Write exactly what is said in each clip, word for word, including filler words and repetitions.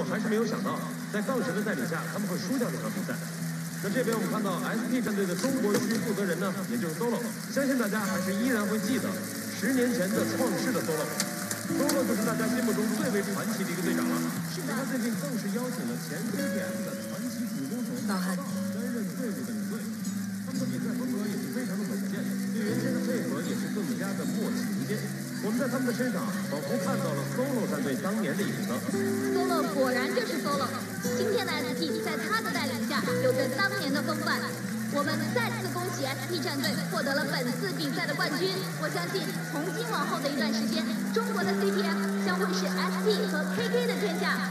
还是没有想到，在杠神的带领下，他们会输掉这场比赛。那这边我们看到 S P 战队的中国区负责人呢，也就是 Solo， 相信大家还是依然会记得十年前的创世的 Solo。Solo 就是大家心目中最为传奇的一个队长了。是的。他最近更是邀请了前 C T F 的传奇主攻手老汉担任队伍的领队。他们的比赛风格也是非常的稳健，队员间的配合也是更加的默契无间。我们在他们的身上仿佛看到了 Solo 战队当年的影子。 Solo 果然就是 Solo， 今天的 S P 在他的带领下有着当年的风范。我们再次恭喜 S P 战队获得了本次比赛的冠军。我相信从今往后的一段时间，中国的 C T F 将会是 S P 和 K K 的天下。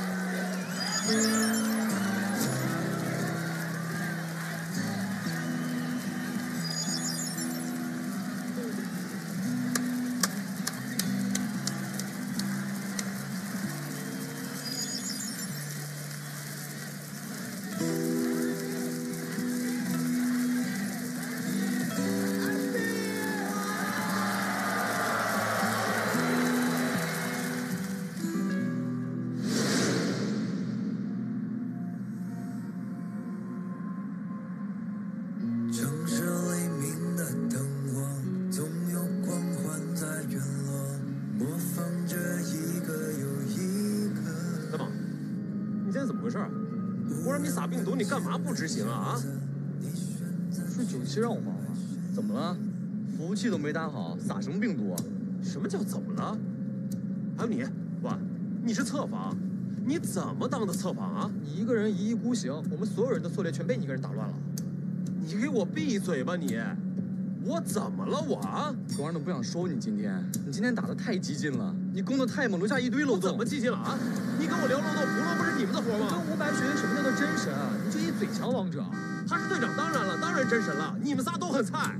你干嘛不执行啊？啊！ 是九七让我帮吗？怎么了？服务器都没打好，撒什么病毒？ 什么叫怎么了？还有你，喂，你是侧房，你怎么当的侧房啊？ 你一个人一意孤行，我们所有人的策略全被你一个人打乱了。 你给我闭嘴吧你！我怎么了我啊？ 狗儿都不想收你今天，你今天打的太激进了，你攻的太猛，留下一堆漏洞。 怎么激进了啊？你跟我聊漏洞，胡乱不是你们的活吗？ 跟伍佰学什么叫做真神？你这一嘴强王者。 他是队长，当然了，当然真神了。你们仨都很菜。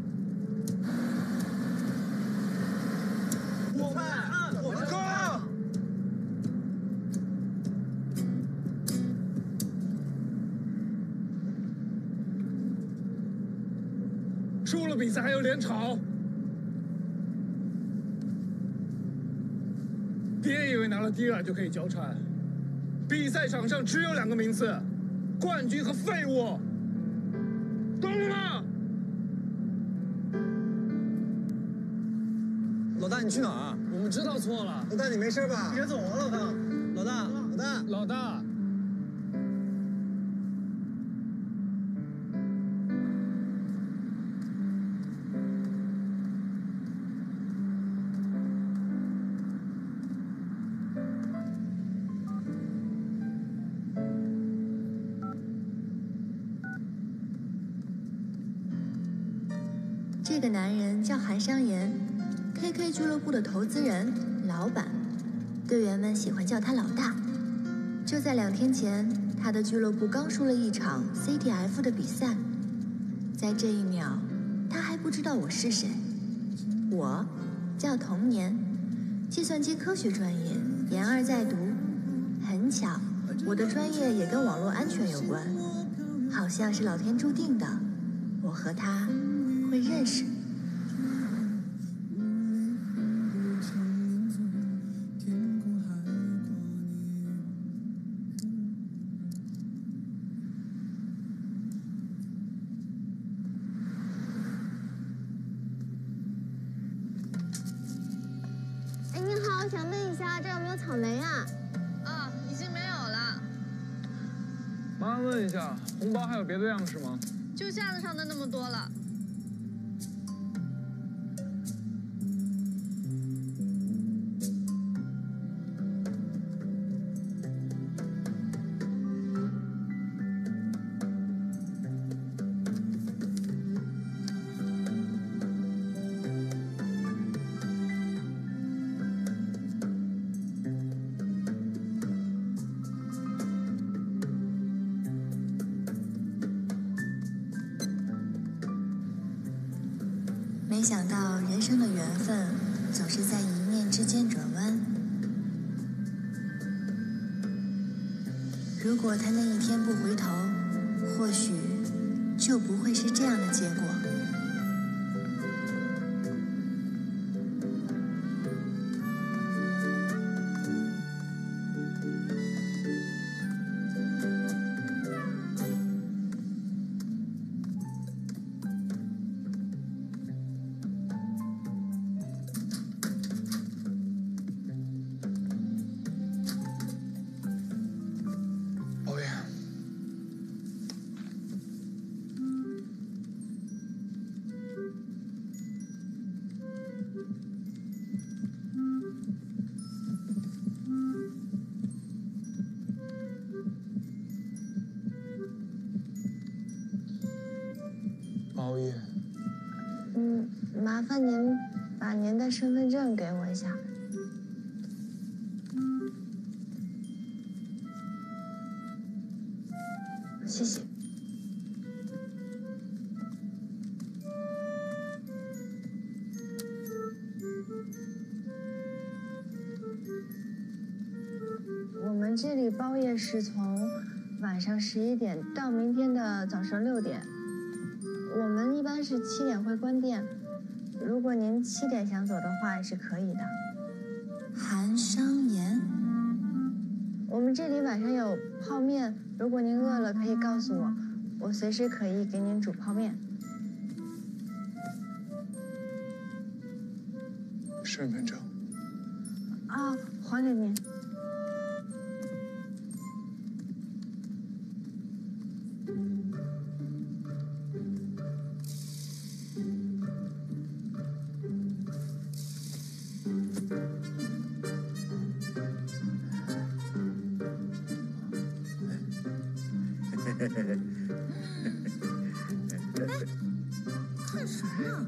我们，我们哥。输了比赛还有脸吵？别以为拿了第二就可以交差。比赛场上只有两个名次，冠军和废物，懂了吗？ 老大，你去哪儿？ 我们知道错了。 老大，你没事吧？ 别走啊，老大！ 老大，老大， 老大！ 这个男人叫韩商言 ，K K 俱乐部的投资人、老板，队员们喜欢叫他老大。就在两天前，他的俱乐部刚输了一场 C T F 的比赛，在这一秒，他还不知道我是谁。我叫童年，计算机科学专业，研二在读。很巧，我的专业也跟网络安全有关，好像是老天注定的，我和他会认识。 哎，你好，想问一下，这有没有草莓啊？ 啊，已经没有了。 麻烦问一下，红包还有别的样式吗？ 就架子上的那么多了。 没想到人生的缘分总是在一念之间转弯。如果他那一天不回头，或许就不会是这样的结果。 包夜。 嗯，麻烦您把您的身份证给我一下。谢谢。我们这里包夜是从晚上十一点到明天的早上六点。我们一般是七点会关店，如果您七点想走的话也是可以的。 韩商言， 我们这里晚上有泡面，如果您饿了可以告诉我，我随时可以给您煮泡面。 身份证。 啊，还给您。 看啥呀？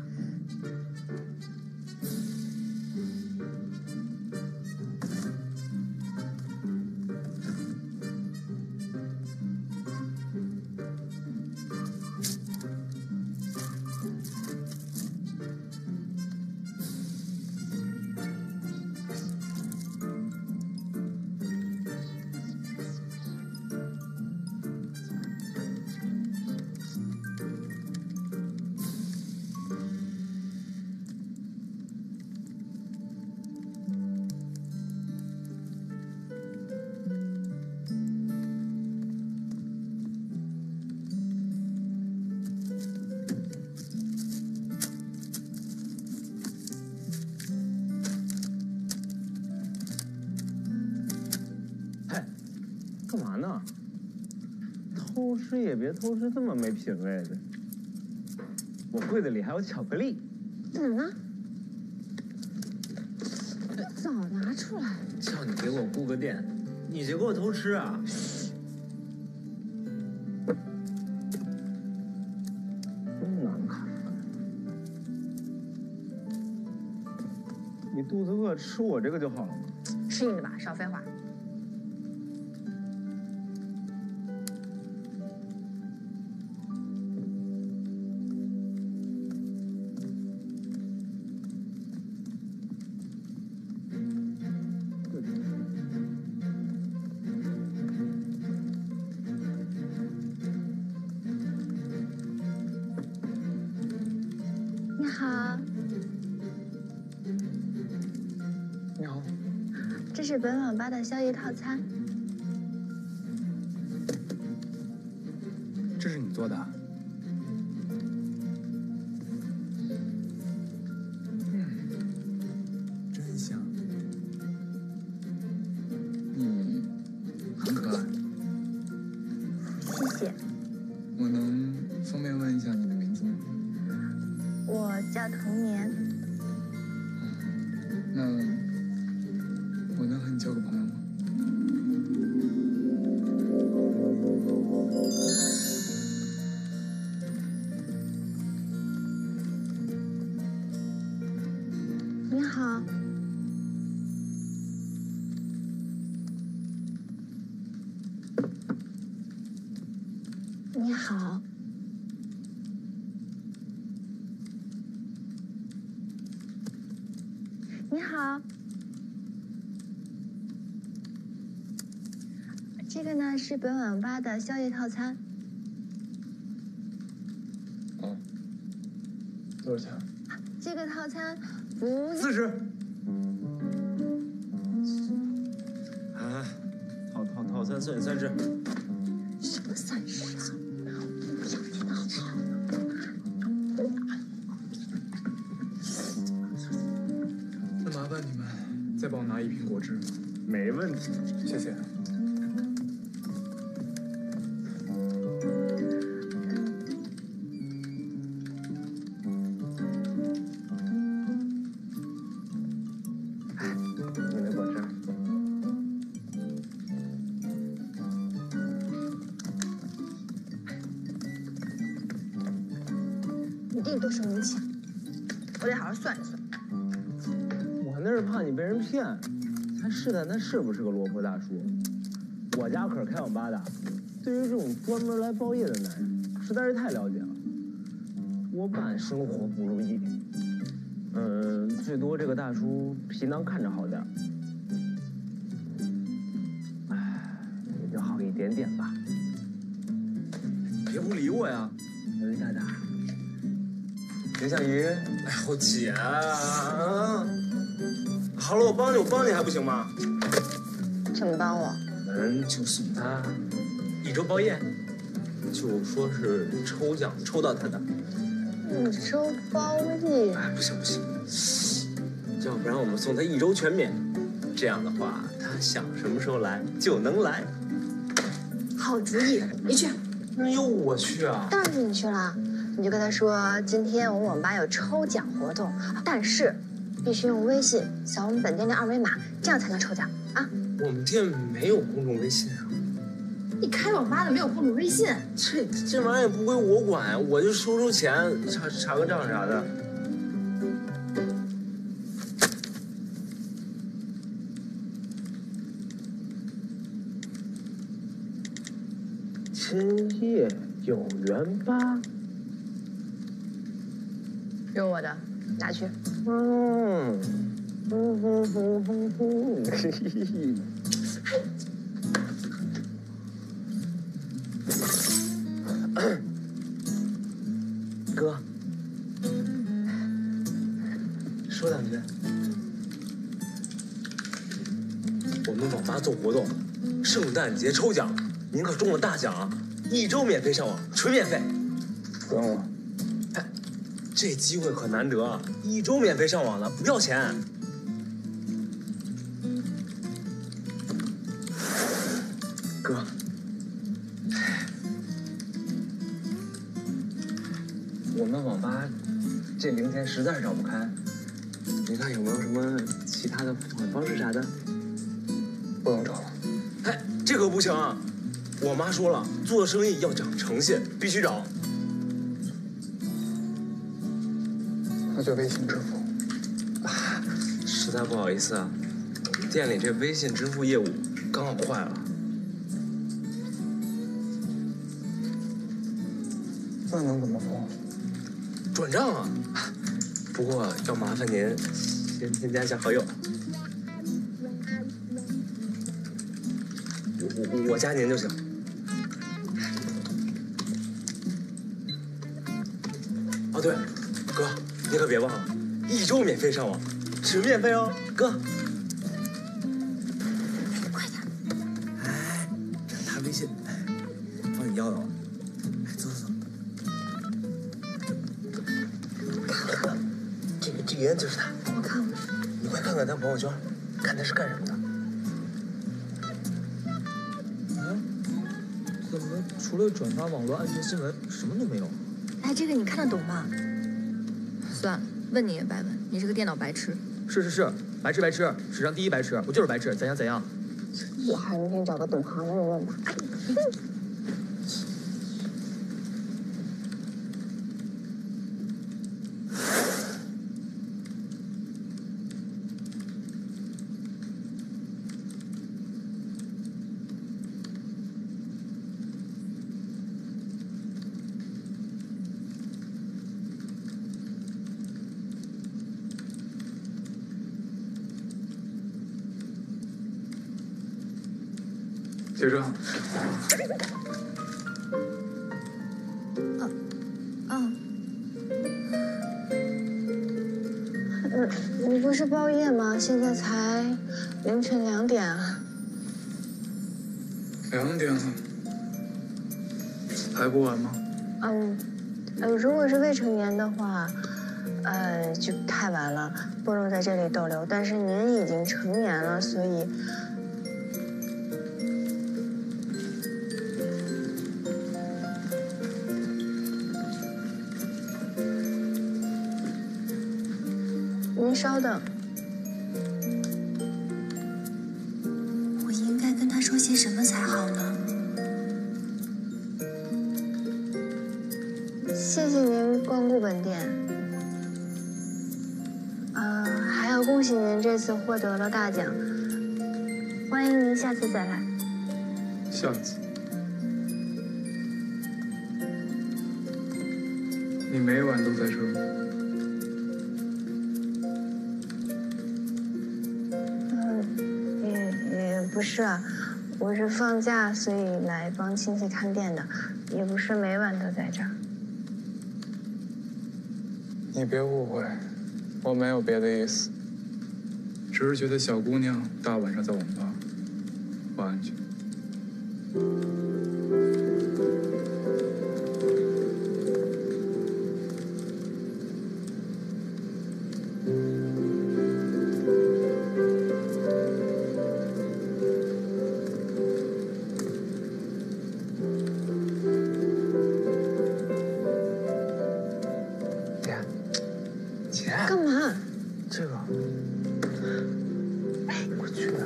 干嘛呢？偷吃也别偷吃这么没品位的。我柜子里还有巧克力。 哪儿呢？早拿出来。 叫你给我顾个店，你就给我偷吃啊？ 真难看。你肚子饿，吃我这个就好了嘛。 吃你的吧，少废话。你好， 你好， 这是本网吧的宵夜套餐。 这是你做的？嗯，真香。你很可爱。 谢谢。 我能方便问一下你的名字吗？ 我叫童年。 那我能和你交个朋友吗？ 你好。你好。你好。这个呢是本网吧的宵夜套餐。 哦，多少钱？ 这个套餐不四十。啊，套套套餐算三十。 什么三十啊？不想听的好不好？ 那麻烦你们再帮我拿一瓶果汁。 没问题， 谢谢。 你的果汁。 定都是明抢，我得好好算一算。 我那是怕你被人骗，才试探他是不是个落魄大叔。我家可是开网吧的，对于这种专门来包夜的男人，实在是太了解了。多半生活不如意。嗯，最多这个大叔皮囊看着好点，唉，也就好一点点吧。 别不理我呀！ 哎，大大，林小鱼， 哎呦姐啊！好了，我帮你，我帮你还不行吗？ 怎么帮我？ 嗯，就送他一周包夜，就说是抽奖抽到他的。 一周包夜？ 哎，不行不行，要不然我们送他一周全免。这样的话，他想什么时候来就能来。 好主意，你去。 那有我去啊？ 当然是你去了，你就跟他说今天我们网吧有抽奖活动，但是必须用微信扫我们本店的二维码，这样才能抽奖啊。 我们店没有公众微信啊。 你开网吧的没有公众微信？ 这这玩意儿也不归我管，我就收收钱，查查个账啥的。 今夜有缘吧？ 用我的，拿去。 嗯，哼哼哼哼哼，嘿嘿嘿。哥，说两句。 我们网吧做活动，圣诞节抽奖，您可中了大奖，一周免费上网，纯免费。 不用了。 哎，这机会可难得，一周免费上网了，不要钱。哥。我们网吧这零钱实在是找不开，你看有没有什么其他的付款方式啥的？ 不用找了。 哎，这可不行啊！我妈说了，做生意要讲诚信，必须找。 那就微信支付。 啊，实在不好意思啊，我们店里这微信支付业务刚好坏了。 那能怎么付？ 转账啊，不过要麻烦您先添加一下好友。我我我加您就行。哦对，哥，你可别忘了，一周免费上网，纯免费哦，哥。 快点！ 哎，这是他微信，帮你要的。哎，走走走。这个这个人就是他， 我看看。 你快看看他朋友圈，看他是干什么的。 嗯，怎么除了转发网络安全新闻，什么都没有？ 哎，这个你看得懂吗？算了，问你也白问，你是个电脑白痴。 是是是，白痴白痴，史上第一白痴，我就是白痴，怎样怎样？ 我还明天找个懂行的人问吧。 结账。 啊啊！呃，你不是包夜吗？现在才凌晨两点啊。 两点了，还不晚吗？ 嗯，呃，如果是未成年的话，呃，就太晚了，不能在这里逗留。但是您已经成年了，所以。您稍等， 我应该跟他说些什么才好呢？ 谢谢您关光顾本店。呃，还要恭喜您这次获得了大奖，欢迎您下次再来。 下次？你每晚都在这儿吗？ 嗯，也也不是啊，我是放假所以来帮亲戚看店的，也不是每晚都在这儿。 你别误会，我没有别的意思，只是觉得小姑娘大晚上在网吧不安全。 干嘛？ 这个，哎，我去啊！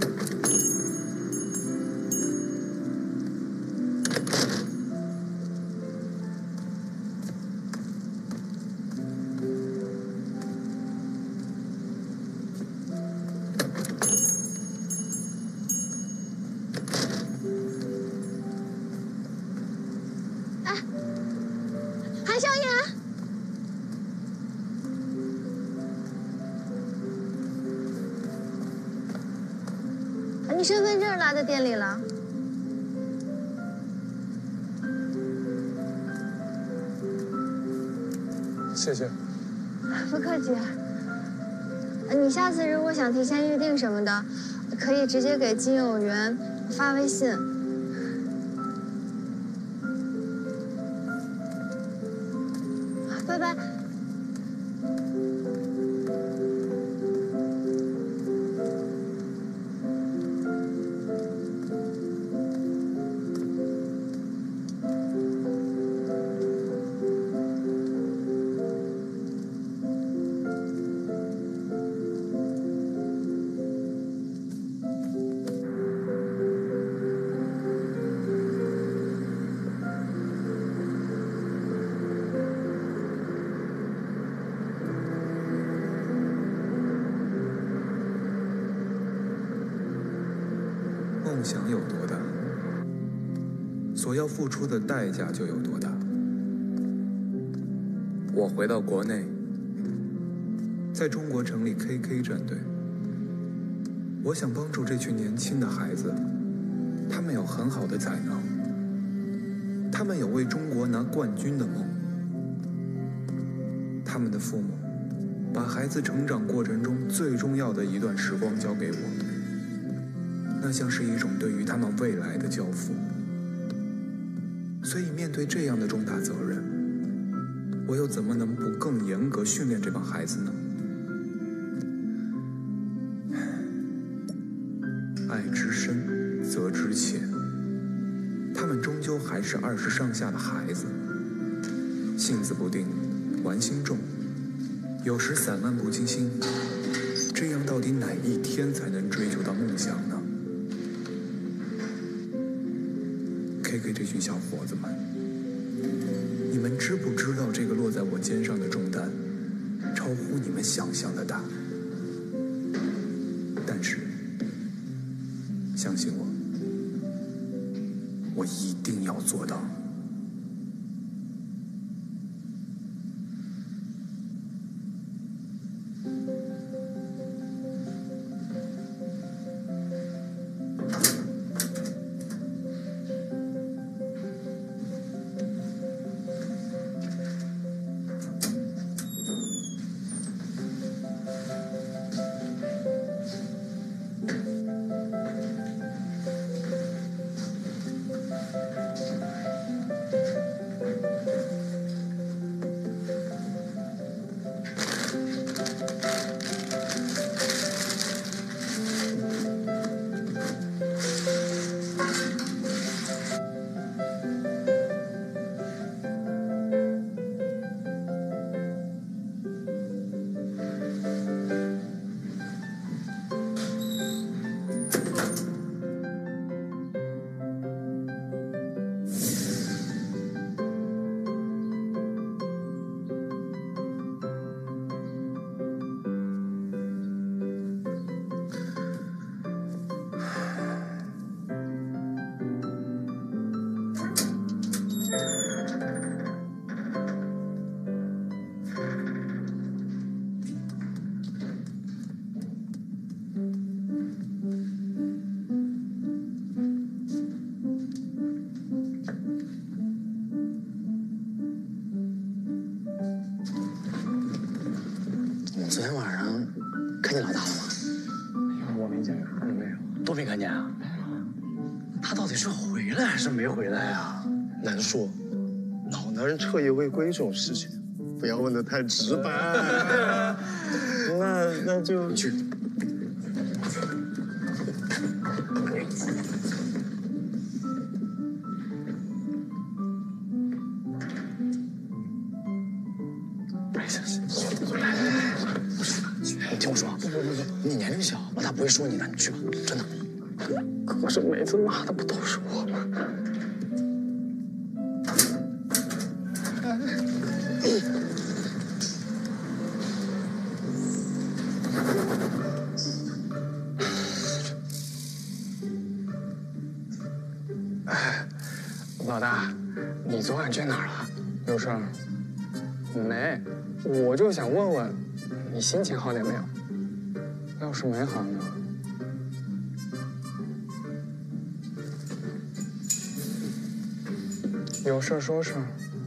哎，韩少爷。你身份证落在店里了。 谢谢。 不客气。你下次如果想提前预定什么的，可以直接给金有缘发微信。拜拜。 梦想有多大，所要付出的代价就有多大。我回到国内，在中国成立 K K 战队。我想帮助这群年轻的孩子，他们有很好的才能，他们有为中国拿冠军的梦。他们的父母把孩子成长过程中最重要的一段时光交给我，那像是一种对于他们未来的交付。所以面对这样的重大责任，我又怎么能不更严格训练这帮孩子呢？爱之深，责之切。他们终究还是二十上下的孩子，性子不定，玩心重，有时散漫不经心。这样到底哪一天才能追求到梦想呢？K K 这群小伙子们，你们知不知道这个落在我肩上的重担，超乎你们想象的大？但是，相信我，我一定要做到。 他到底是回来还是没回来啊？ 难说，老男人彻夜未归这种事情，不要问得太直白。那那就去。 你听我说，不不不不，你年龄小，老大不会说你的，你去吧，真的。 可是每次骂的不都是我吗？ 哎，老大，你昨晚去哪儿了？有事儿？没，我就想问问，你心情好点没有？要是没好呢？有事说事，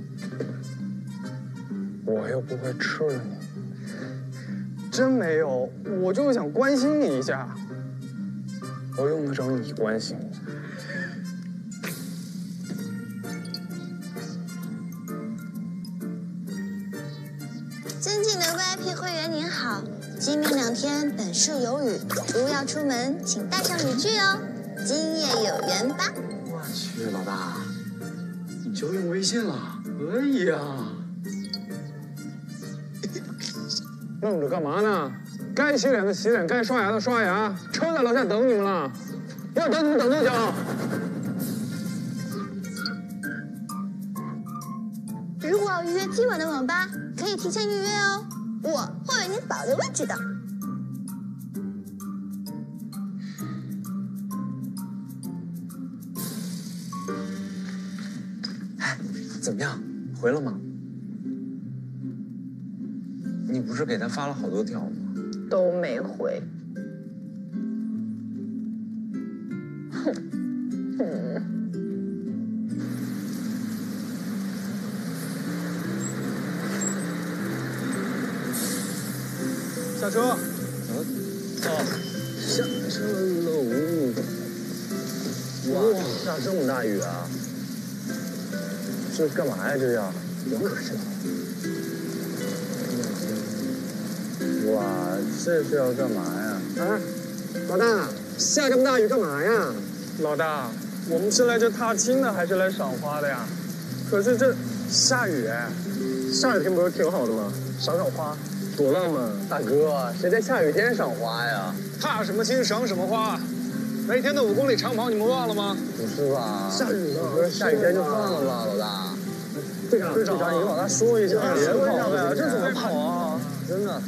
我又不会吃了你。真没有，我就是想关心你一下。我用得着你关心我？ 尊敬的 V I P 会员您好，今明两天本市有雨，如要出门请带上雨具哦。今夜有缘吧。 我去，老大，你就用微信了？可以呀。 愣着干嘛呢？该洗脸的洗脸，该刷牙的刷牙，车在楼下等你们了。要等你们等多久？ 如果要预约今晚的网吧，可以提前预约哦，我会为您保留位置的。 哎，怎么样？回了吗？你不是给他发了好多条吗？ 都没回。哼，嗯。 下车。 哦，下车喽。 哇，下这么大雨啊！这干嘛呀？这叫？ 有可是。 哇，这是要干嘛呀？ 啊，老大，下这么大雨干嘛呀？ 老大，我们是来这踏青的，还是来赏花的呀？可是这下雨哎， 下雨天不是挺好的吗？赏赏花，多浪漫！ 大哥，谁在下雨天赏花呀？ 踏什么青，赏什么花？那天的五公里长跑你们忘了吗？ 不是吧？ 下雨呢？ 不是下雨天就算了吧，老大。 队长，队长，你跟老大说一下， 别跑呀， 这怎么跑啊？ 真的。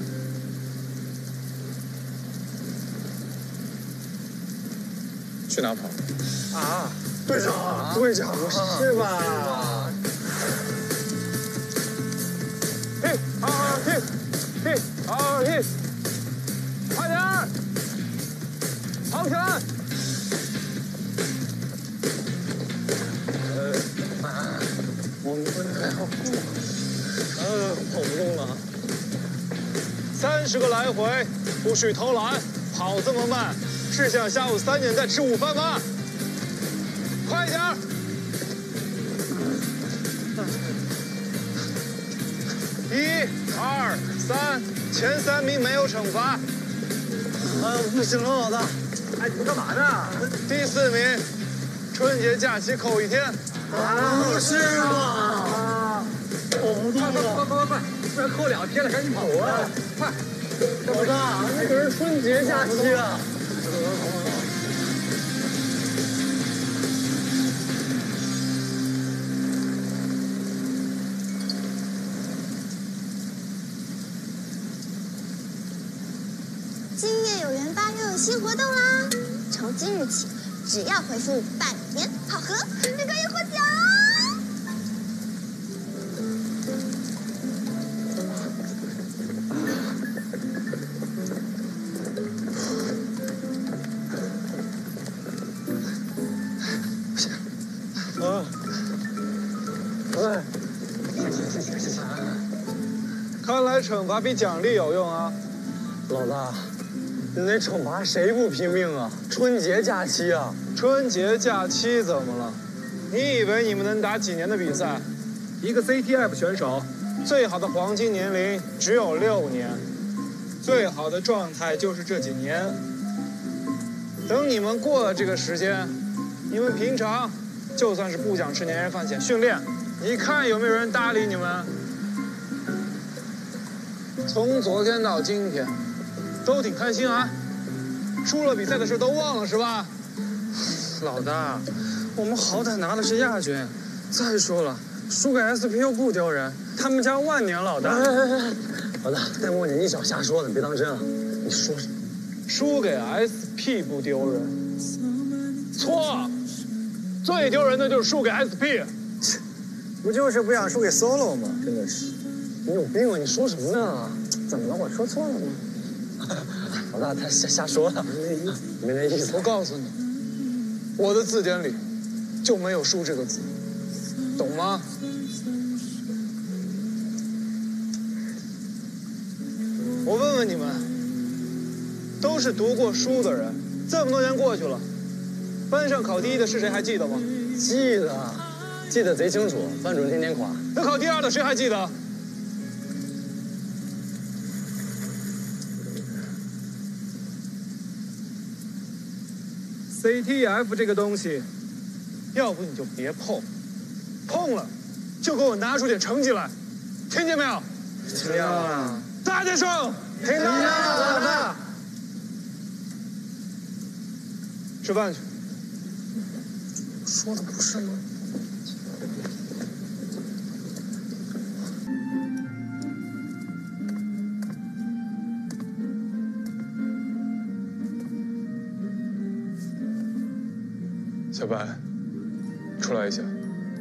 去哪跑？ 啊， 队长，队长， 是吧？ 停，啊停，停，啊停，快点儿，跑起来！ 呃，我们还好，呃，跑不动了。 三十个来回，不许偷懒，跑这么慢。是想下午三点再吃午饭吗？快点儿！一、二、三，前三名没有惩罚。 啊，不行了，老大！哎，你干嘛呢？ 第四名，春节假期扣一天。 啊，不是吗？啊，跑不动了！ 快快快快快，不然扣两天了，赶紧跑啊！快！ 老大，那可是春节假期啊！ 今夜有缘吧又有新活动啦！从今日起，只要回复“百年好合”，就可以获奖哦！ 啊！哎，看来惩罚比奖励有用啊！ 老大， 那惩罚谁不拼命啊？春节假期啊！ 春节假期怎么了？你以为你们能打几年的比赛？一个 C T F 选手，最好的黄金年龄只有六年，最好的状态就是这几年。等你们过了这个时间，你们平常就算是不想吃年夜饭前训练，你看有没有人搭理你们？从昨天到今天。 都挺开心啊，输了比赛的事都忘了是吧？ 老大，我们好歹拿的是亚军。再说了，输给 S P 又不丢人，他们家万年老大。 哎哎哎，老大，戴墨镜，你少瞎说了，你别当真啊！你说什么？ 输给 S P 不丢人，错，最丢人的就是输给 S P。 不就是不想输给 Solo 吗？ 真的是，你有病啊！你说什么呢？ 怎么了？我说错了吗？ 老大，他瞎瞎说了，没那意思，没那意思。 我告诉你，我的字典里就没有“输”这个字，懂吗？我问问你们，都是读过书的人，这么多年过去了，班上考第一的是谁还记得吗？ 记得，记得贼清楚，班主任天天夸。 那考第二的谁还记得？ C T F 这个东西，要不你就别碰，碰了就给我拿出点成绩来，听见没有？ 听见了。 大点声！ 听到了，老大。 吃饭去。 说的不是吗？ 小白，出来一下。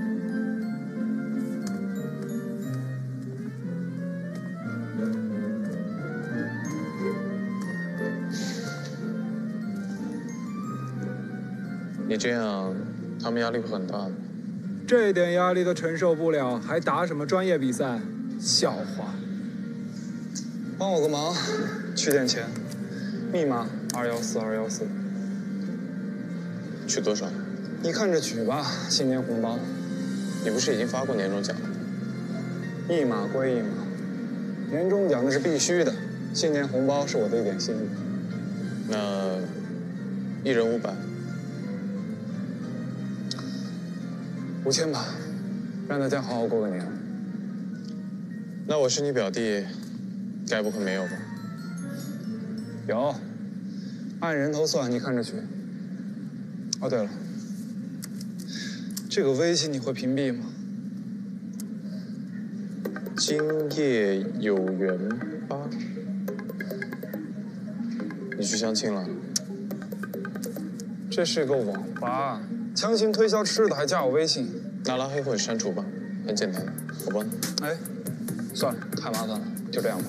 你这样，他们压力会很大的。 这点压力都承受不了，还打什么专业比赛？笑话！帮我个忙，取点钱，密码二幺四二幺四。 取多少？ 你看着取吧，新年红包。 你不是已经发过年终奖了？ 一码归一码，年终奖那是必须的，新年红包是我的一点心意。 那一人五百， 五千吧，让大家好好过个年。 那我是你表弟，该不会没有吧？ 有，按人头算，你看着取。哦，对了。 这个微信你会屏蔽吗？ 今夜有缘吧？你去相亲了？ 这是个网吧，强行推销吃的还加我微信， 那拉黑或者删除吧，很简单，我帮你。 哎，算了，太麻烦了，就这样吧。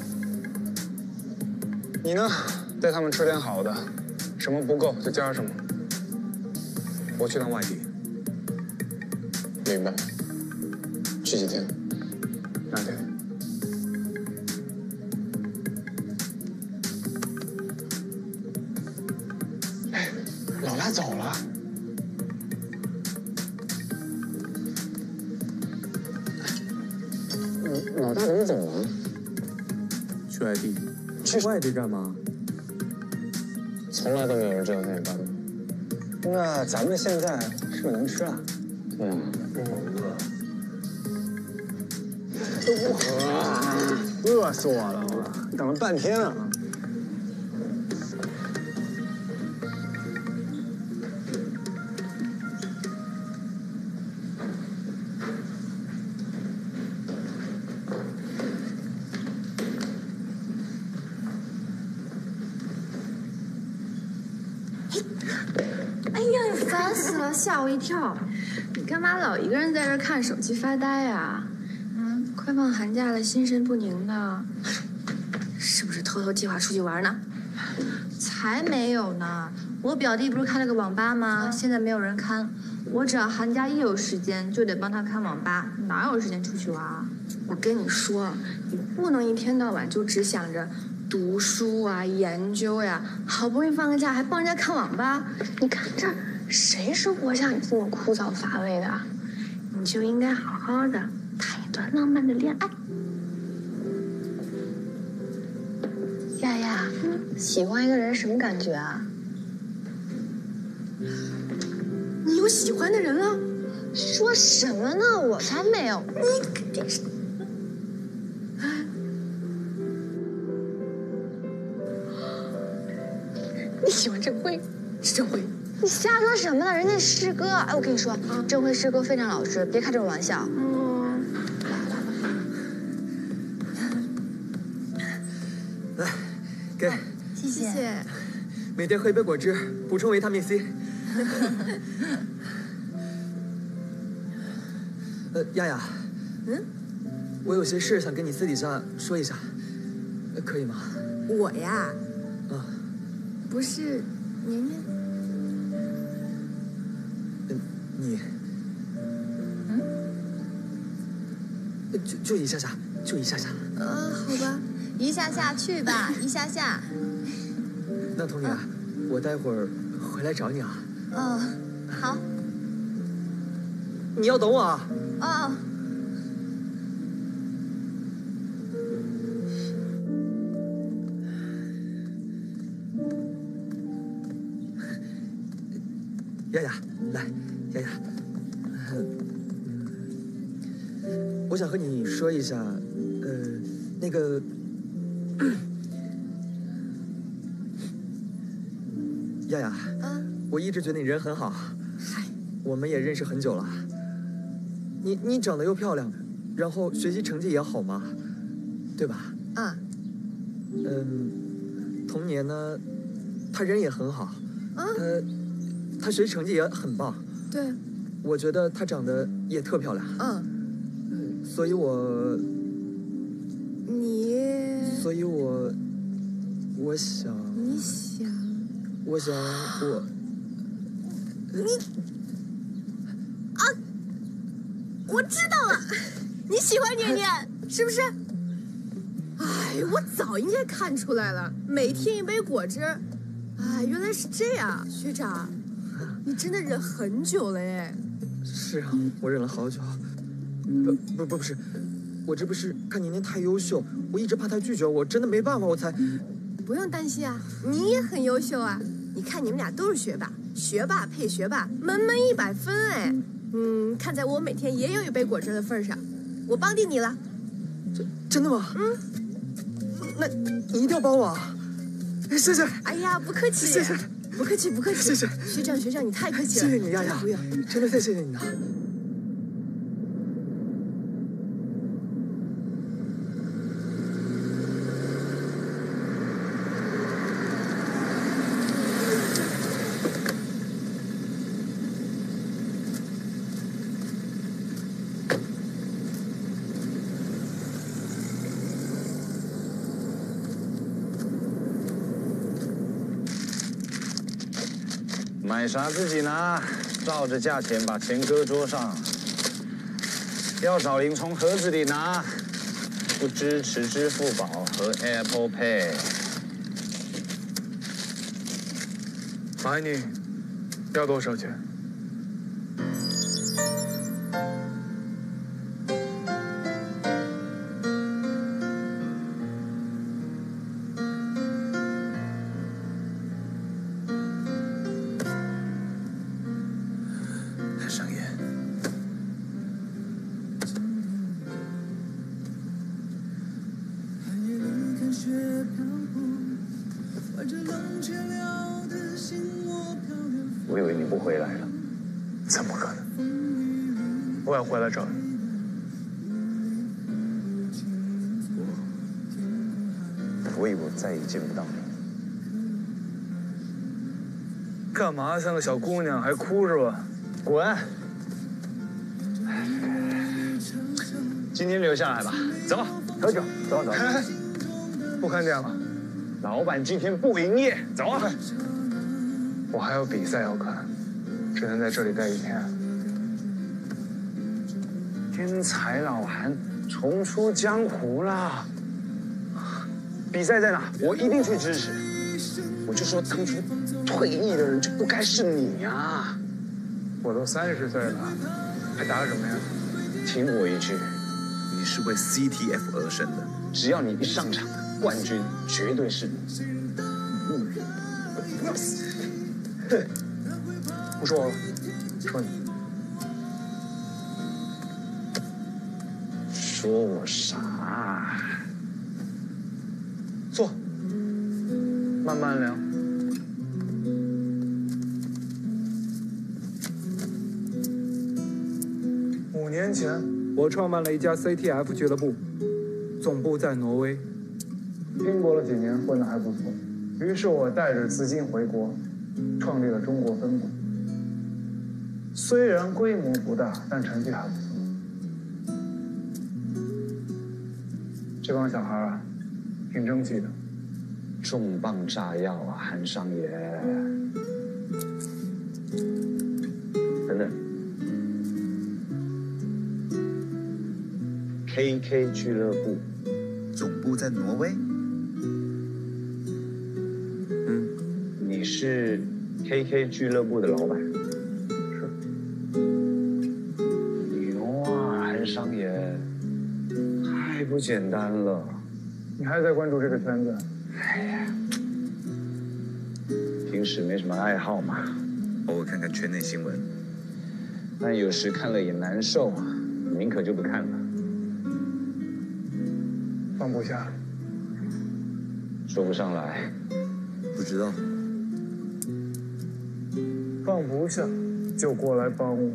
你呢，带他们吃点好的，什么不够就加什么。我去趟外地。 明白。去几天？ 两天。 哎，老大走了。 老大怎么走了？ 去外地。 去外地干嘛？ 从来都没有人知道那里干嘛。 那咱们现在是不是能吃了？ 对啊。 饿死我了！我等了半天啊。 哎呀，烦死了，吓我一跳！你干嘛老一个人在这看手机发呆呀？嗯，快放寒假了，心神不宁的，是不是偷偷计划出去玩呢？ 才没有呢！我表弟不是开了个网吧吗？现在没有人看，我只要寒假一有时间，就得帮他看网吧，哪有时间出去玩？ 我跟你说，你不能一天到晚就只想着读书啊，研究呀，好不容易放个假还帮人家看网吧。你看这儿，谁是活像你这么枯燥乏味的？你就应该好好的谈一段浪漫的恋爱。 亚亚，喜欢一个人什么感觉啊？ 你有喜欢的人了？ 说什么呢？我才没有。 你肯定是。你喜欢郑辉？是郑辉？ 你瞎说什么呢？人家师哥，哎，我跟你说，嗯、郑辉师哥非常老实，别开这种玩笑。 嗯。 来，给。 谢谢。 每天喝一杯果汁，补充维他命 C。呃，亚亚。 嗯。 我有些事想跟你私底下说一下，可以吗？ 我呀。 啊。 不是，年年。 嗯，你。 嗯。 就就一下下，就一下下。 啊，好吧。 一下下去吧，一下下。 那童女啊，我待会儿回来找你啊。 哦，好。 你要等我啊。 哦。 亚亚，来，亚亚，我想和你说一下，呃，那个，亚亚， 啊， 我一直觉得你人很好， 嗨， 我们也认识很久了。你你长得又漂亮，然后学习成绩也好嘛，对吧？ 啊。 嗯，童年呢，他人也很好， 啊。 他。她学习成绩也很棒， 对， 我觉得她长得也特漂亮， 嗯， 所以我， 你， 所以我，我想， 你想， 我想我， 你，啊，我知道了，你喜欢年年是不是？哎，我早应该看出来了，每天一杯果汁，哎，原来是这样，学长。你真的忍很久了哎！ 是啊，我忍了好久。不不不不是，我这不是看年年太优秀，我一直怕她拒绝我，真的没办法，我才。 不用担心啊，你也很优秀啊！你看你们俩都是学霸，学霸配学霸，门门一百分哎！嗯，看在我每天也有一杯果汁的份上，我帮定你了。 真真的吗？ 嗯。 那你一定要帮我啊！谢谢。 哎呀，不客气。 谢谢。 不客气，不客气， 谢谢学长，学长，你太客气了， 谢谢你，亚亚， 不用， 真的太谢谢你了。 买啥自己拿，照着价钱把钱搁桌上。要找零从盒子里拿，不支持支付宝和 Apple Pay。 买你，要多少钱？ 我以为你不回来了， 怎么可能？我要回来找你。 我以为我再也见不到你。 干嘛像个小姑娘还哭是吧？ 滚！今天留下来吧，走，喝酒，走走。 不看店了， 老板今天不营业，走啊！ 我还有比赛要看，只能在这里待一天。 天才老韩重出江湖了， 比赛在哪，我一定去支持。我就说当初退役的人就不该是你啊！ 我都三十岁了，还打什么呀？ 听我一句， 你是为 C T F 而生的， 只要你一上场，冠军绝对是你。嗯，不要死！哼，不说了，说你。说我啥？坐， 慢慢聊。五年前，我创办了一家 C T F 俱乐部，总部在挪威。拼搏了几年，混得还不错，于是我带着资金回国，创立了中国分部。虽然规模不大，但成绩还不错。这帮小孩啊，挺争气的。 重磅炸药啊，韩商爷！等等 ，K K 俱乐部总部在挪威。 嗯，你是 K K 俱乐部的老板？ 是。 牛啊，韩商爷！太不简单了。 你还在关注这个圈子？ 哎呀，平时没什么爱好嘛， 偶尔看看圈内新闻， 但有时看了也难受，宁可就不看了。 放不下， 说不上来， 不知道。 放不下，就过来帮我。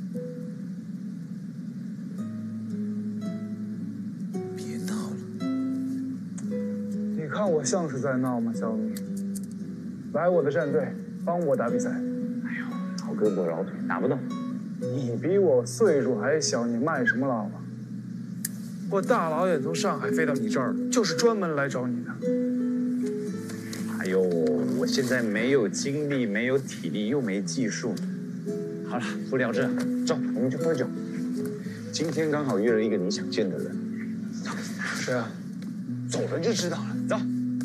别闹了。 你看我像是在闹吗，小米？来我的战队，帮我打比赛。 哎呦，老胳膊老腿，打不动。 你比我岁数还小，你卖什么老啊？我大老远从上海飞到你这儿，就是专门来找你的。 哎呦，我现在没有精力，没有体力，又没技术。好了，不聊这，走，我们去喝酒。今天刚好约了一个你想见的人。走。 谁啊？ 走了就知道了。走。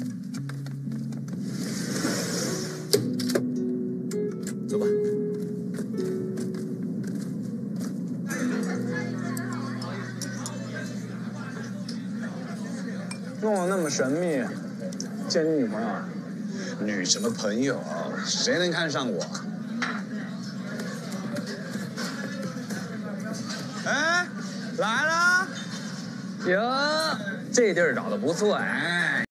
走吧。 弄得那么神秘，见你女朋友啊？ 女什么朋友？谁能看上我？哎，来了！ 哟，这地儿找的不错哎。